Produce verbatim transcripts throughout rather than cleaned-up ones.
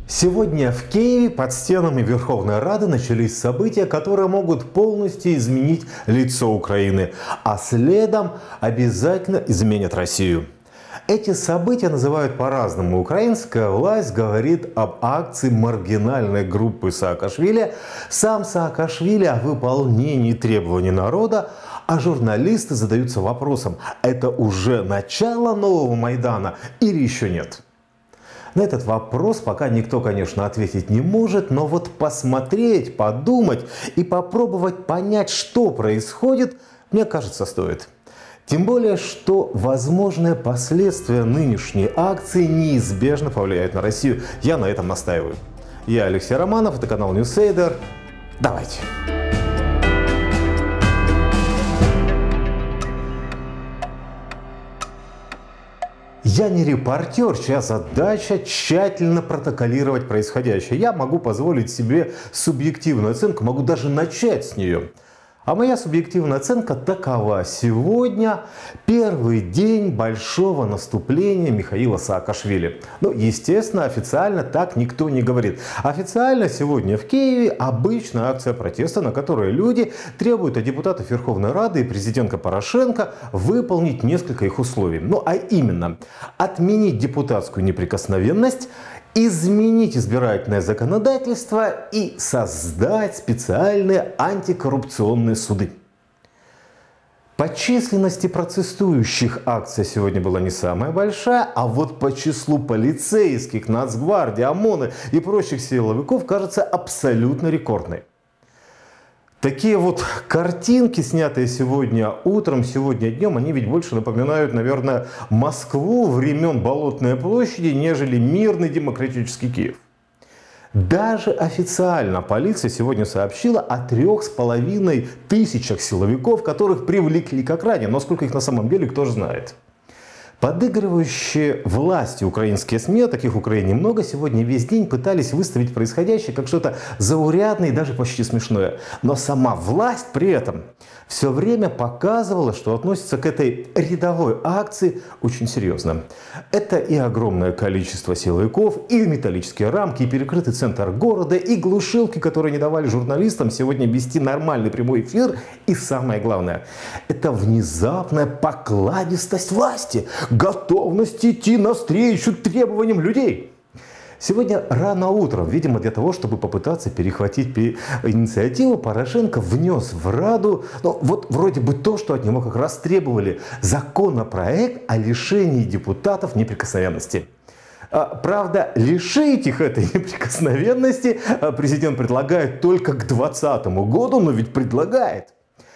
Сегодня в Киеве под стенами Верховной Рады начались события, которые могут полностью изменить лицо Украины, а следом обязательно изменят Россию. Эти события называют по-разному. Украинская власть говорит об акции маргинальной группы Саакашвили. Сам Саакашвили о выполнении требований народа, а журналисты задаются вопросом: это уже начало нового Майдана или еще нет? На этот вопрос пока никто, конечно, ответить не может, но вот посмотреть, подумать и попробовать понять, что происходит, мне кажется, стоит. Тем более, что возможные последствия нынешней акции неизбежно повлияют на Россию. Я на этом настаиваю. Я Алексей Романов, это канал Ньюсейдер. Давайте. Я не репортер, чья задача тщательно протоколировать происходящее. Я могу позволить себе субъективную оценку, могу даже начать с нее. А моя субъективная оценка такова. Сегодня первый день большого наступления Михаила Саакашвили. Ну, естественно, официально так никто не говорит. Официально сегодня в Киеве обычная акция протеста, на которой люди требуют от депутатов Верховной Рады и президента Порошенко выполнить несколько их условий. Ну, а именно, отменить депутатскую неприкосновенность, изменить избирательное законодательство и создать специальные антикоррупционные суды. По численности протестующих акция сегодня была не самая большая, а вот по числу полицейских, Нацгвардии, ОМОНа и прочих силовиков кажется абсолютно рекордной. Такие вот картинки, снятые сегодня утром, сегодня днем, они ведь больше напоминают, наверное, Москву времен Болотной площади, нежели мирный демократический Киев. Даже официально полиция сегодня сообщила о трех с половиной тысячах силовиков, которых привлекли как ранее, но сколько их на самом деле, кто же знает. Подыгрывающие власти украинские СМИ, таких в Украине много, сегодня весь день пытались выставить происходящее как что-то заурядное и даже почти смешное. Но сама власть при этом все время показывала, что относится к этой рядовой акции очень серьезно. Это и огромное количество силовиков, и металлические рамки, и перекрытый центр города, и глушилки, которые не давали журналистам сегодня вести нормальный прямой эфир. И самое главное, это внезапная покладистость власти, готовность идти навстречу требованиям людей. Сегодня рано утром, видимо, для того, чтобы попытаться перехватить инициативу, Порошенко внес в Раду, ну, вот вроде бы то, что от него как раз требовали: законопроект о лишении депутатов неприкосновенности. Правда, лишить их этой неприкосновенности президент предлагает только к двадцатому году, но ведь предлагает.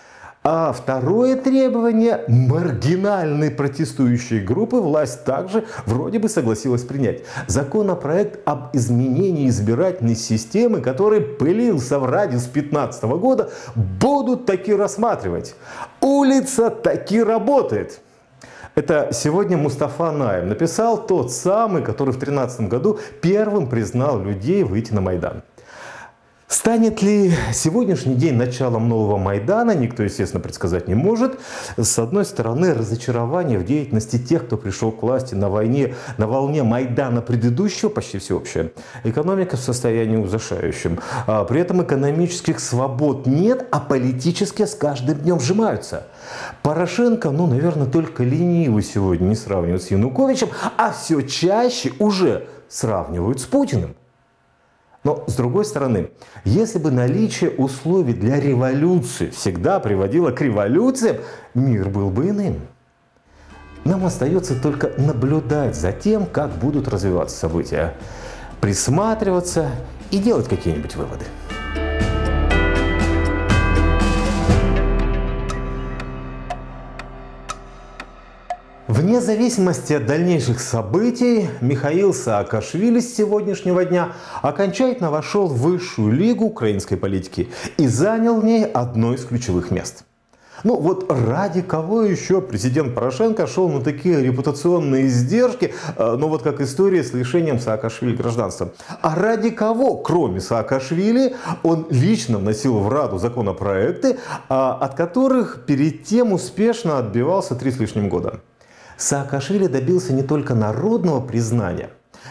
А второе требование маргинальной протестующей группы власть также вроде бы согласилась принять. Законопроект об изменении избирательной системы, который пылился в Раде с две тысячи пятнадцатого года, будут таки рассматривать. Улица таки работает. Это сегодня Мустафа Наем написал, тот самый, который в две тысячи тринадцатом году первым признал людей выйти на Майдан. Станет ли сегодняшний день началом нового Майдана, никто, естественно, предсказать не может. С одной стороны, разочарование в деятельности тех, кто пришел к власти на войне, на волне Майдана предыдущего, почти всеобщее. Экономика в состоянии ужасающем. А при этом экономических свобод нет, а политические с каждым днем сжимаются. Порошенко, ну, наверное, только ленивый сегодня не сравнивают с Януковичем, а все чаще уже сравнивают с Путиным. Но, с другой стороны, если бы наличие условий для революции всегда приводило к революциям, мир был бы иным. Нам остается только наблюдать за тем, как будут развиваться события, присматриваться и делать какие-нибудь выводы. Вне зависимости от дальнейших событий, Михаил Саакашвили с сегодняшнего дня окончательно вошел в высшую лигу украинской политики и занял в ней одно из ключевых мест. Ну вот ради кого еще президент Порошенко шел на такие репутационные издержки, ну вот как история с лишением Саакашвили гражданства. А ради кого, кроме Саакашвили, он лично вносил в Раду законопроекты, от которых перед тем успешно отбивался три с лишним года. Саакашвили добился не только народного признания,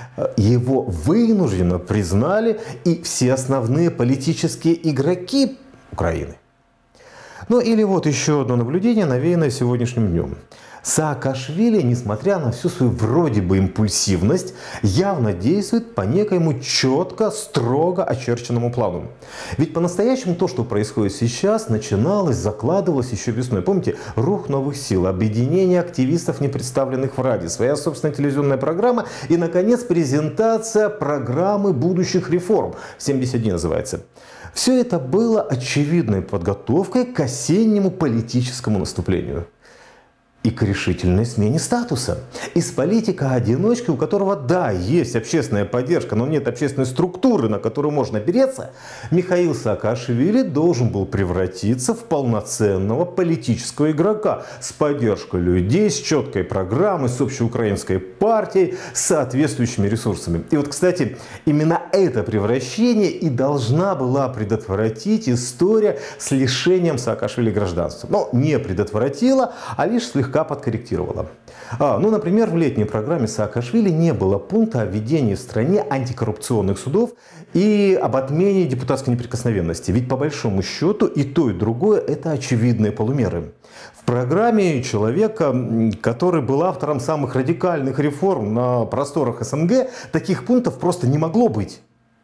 Его вынужденно признали и все основные политические игроки Украины. Ну или вот еще одно наблюдение, навеянное сегодняшним днем. Саакашвили, несмотря на всю свою вроде бы импульсивность, явно действует по некоему четко, строго очерченному плану. Ведь по-настоящему то, что происходит сейчас, начиналось, закладывалось еще весной. Помните, рух новых сил, объединение активистов, не представленных в Раде, своя собственная телевизионная программа и, наконец, презентация программы будущих реформ. семьдесят дней называется. Все это было очевидной подготовкой к осеннему политическому наступлению. И к решительной смене статуса. Из политика-одиночки, у которого, да, есть общественная поддержка, но нет общественной структуры, на которую можно опереться, Михаил Саакашвили должен был превратиться в полноценного политического игрока с поддержкой людей, с четкой программой, с общеукраинской партией, с соответствующими ресурсами. И вот, кстати, именно это превращение и должна была предотвратить история с лишением Саакашвили гражданства. Но не предотвратила, а лишь слегка подкорректировала. А, ну, например, в летней программе Саакашвили не было пункта о введении в стране антикоррупционных судов и об отмене депутатской неприкосновенности. Ведь по большому счету и то, и другое – это очевидные полумеры. В программе человека, который был автором самых радикальных реформ на просторах СНГ, таких пунктов просто не могло быть.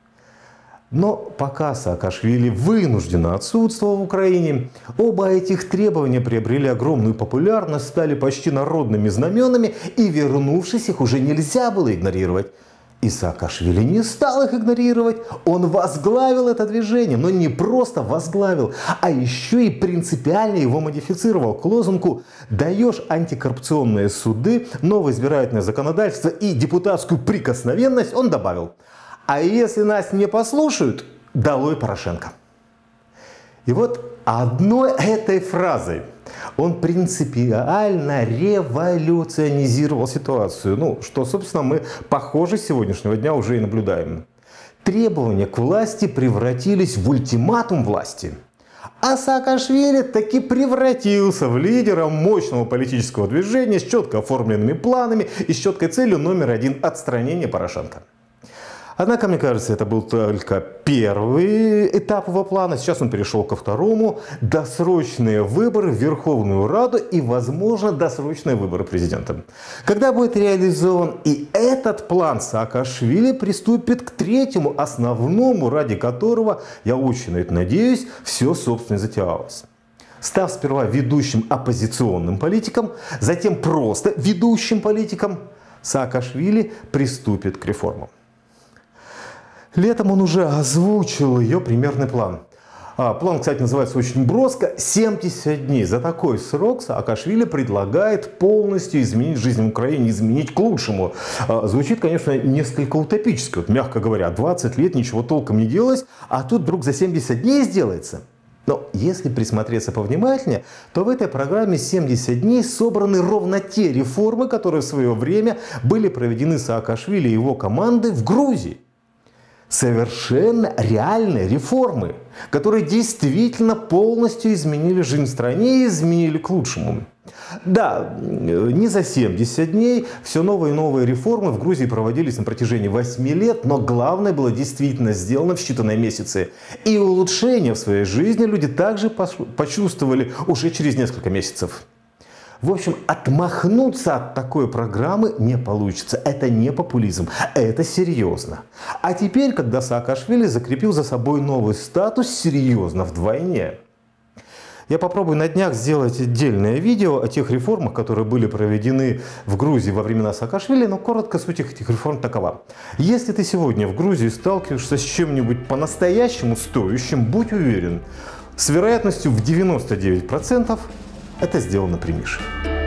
Но пока Саакашвили вынужденно отсутствовал в Украине, оба этих требования приобрели огромную популярность, стали почти народными знаменами, и, вернувшись, их уже нельзя было игнорировать. И Саакашвили не стал их игнорировать, он возглавил это движение, но не просто возглавил, а еще и принципиально его модифицировал к лозунгу «Даешь антикоррупционные суды, новое избирательное законодательство и депутатскую прикосновенность», он добавил: «А если нас не послушают, долой Порошенко». И вот одной этой фразой он принципиально революционизировал ситуацию. Ну, что, собственно, мы, похоже, с сегодняшнего дня уже и наблюдаем. Требования к власти превратились в ультиматум власти. А Саакашвили таки превратился в лидера мощного политического движения с четко оформленными планами и с четкой целью номер один – отстранение Порошенко. Однако, мне кажется, это был только первый этап его плана. Сейчас он перешел ко второму. Досрочные выборы в Верховную Раду и, возможно, досрочные выборы президента. Когда будет реализован и этот план, Саакашвили приступит к третьему, основному, ради которого, я очень на это надеюсь, все, собственно, и затевалось. Став сперва ведущим оппозиционным политиком, затем просто ведущим политиком, Саакашвили приступит к реформам. Летом он уже озвучил ее примерный план. А, план, кстати, называется очень броско – семьдесят дней. За такой срок Саакашвили предлагает полностью изменить жизнь в Украине, изменить к лучшему. А, звучит, конечно, несколько утопически. Вот, мягко говоря, двадцать лет ничего толком не делалось, а тут вдруг за семьдесят дней сделается. Но если присмотреться повнимательнее, то в этой программе семьдесят дней собраны ровно те реформы, которые в свое время были проведены Саакашвили и его командой в Грузии. Совершенно реальные реформы, которые действительно полностью изменили жизнь в стране и изменили к лучшему. Да, не за семьдесят дней, все новые и новые реформы в Грузии проводились на протяжении восьми лет, но главное было действительно сделано в считанные месяцы. И улучшения в своей жизни люди также почувствовали уже через несколько месяцев. В общем, отмахнуться от такой программы не получится. Это не популизм, это серьезно. А теперь, когда Саакашвили закрепил за собой новый статус, серьезно вдвойне. Я попробую на днях сделать отдельное видео о тех реформах, которые были проведены в Грузии во времена Саакашвили, но коротко суть этих реформ такова. Если ты сегодня в Грузии сталкиваешься с чем-нибудь по-настоящему стоящим, будь уверен, с вероятностью в девяносто девять процентов это сделано при Мише.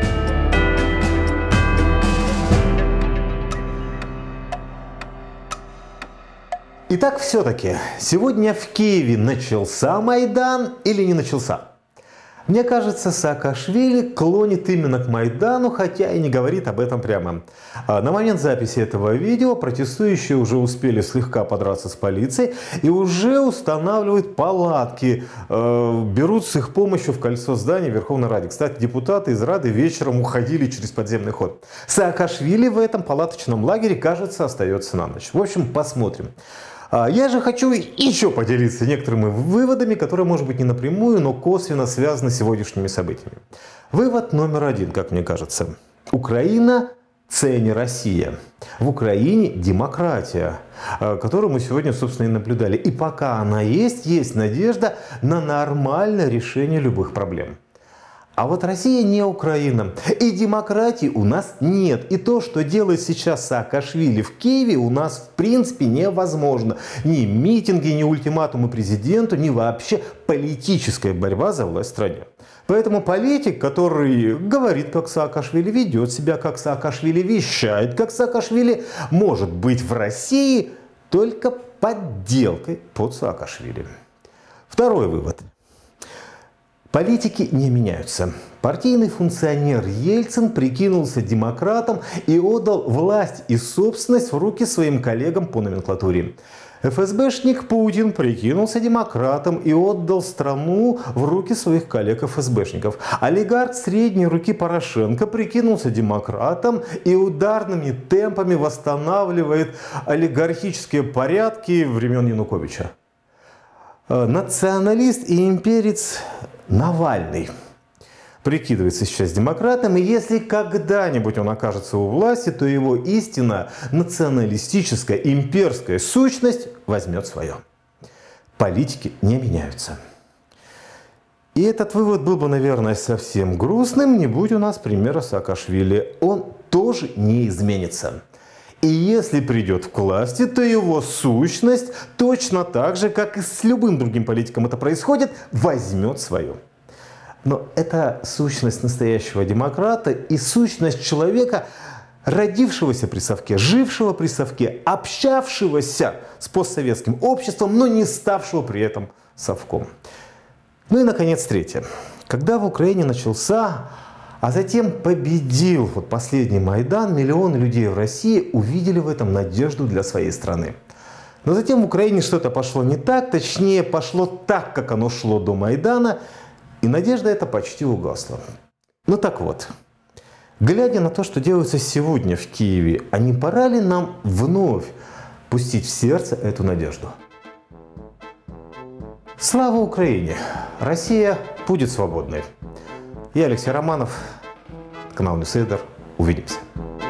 Итак, все-таки, сегодня в Киеве начался Майдан или не начался? Мне кажется, Саакашвили клонит именно к Майдану, хотя и не говорит об этом прямо. На момент записи этого видео протестующие уже успели слегка подраться с полицией и уже устанавливают палатки, берут с их помощью в кольцо здания Верховной Рады. Кстати, депутаты из Рады вечером уходили через подземный ход. Саакашвили в этом палаточном лагере, кажется, остается на ночь. В общем, посмотрим. Я же хочу еще поделиться некоторыми выводами, которые, может быть, не напрямую, но косвенно связаны с сегодняшними событиями. Вывод номер один, как мне кажется. Украина цене Россия. В Украине демократия, которую мы сегодня, собственно, и наблюдали. И пока она есть, есть надежда на нормальное решение любых проблем. А вот Россия не Украина. И демократии у нас нет. И то, что делает сейчас Саакашвили в Киеве, у нас в принципе невозможно. Ни митинги, ни ультиматумы президенту, ни вообще политическая борьба за власть в стране. Поэтому политик, который говорит, как Саакашвили, ведет себя, как Саакашвили, вещает, как Саакашвили, может быть в России только подделкой под Саакашвили. Второй вывод. Политики не меняются. Партийный функционер Ельцин прикинулся демократом и отдал власть и собственность в руки своим коллегам по номенклатуре. эф эс бэшник Путин прикинулся демократом и отдал страну в руки своих коллег-эф эс бэшников. Олигарх средней руки Порошенко прикинулся демократом и ударными темпами восстанавливает олигархические порядки времен Януковича. Националист и имперец Навальный прикидывается сейчас демократом, и если когда-нибудь он окажется у власти, то его истинно националистическая, имперская сущность возьмет свое. Политики не меняются. И этот вывод был бы, наверное, совсем грустным, не будь у нас примера Саакашвили. Он тоже не изменится. И если придет к власти, то его сущность точно так же, как и с любым другим политиком это происходит, возьмет свое. Но это сущность настоящего демократа и сущность человека, родившегося при совке, жившего при совке, общавшегося с постсоветским обществом, но не ставшего при этом совком. Ну и, наконец, третье. Когда в Украине начался, а затем победил вот последний Майдан, миллионы людей в России увидели в этом надежду для своей страны. Но затем в Украине что-то пошло не так, точнее пошло так, как оно шло до Майдана, и надежда эта почти угасла. Ну так вот, глядя на то, что делается сегодня в Киеве, а не пора ли нам вновь пустить в сердце эту надежду? Слава Украине! Россия будет свободной. Я Алексей Романов, канал Ньюсейдер. Увидимся.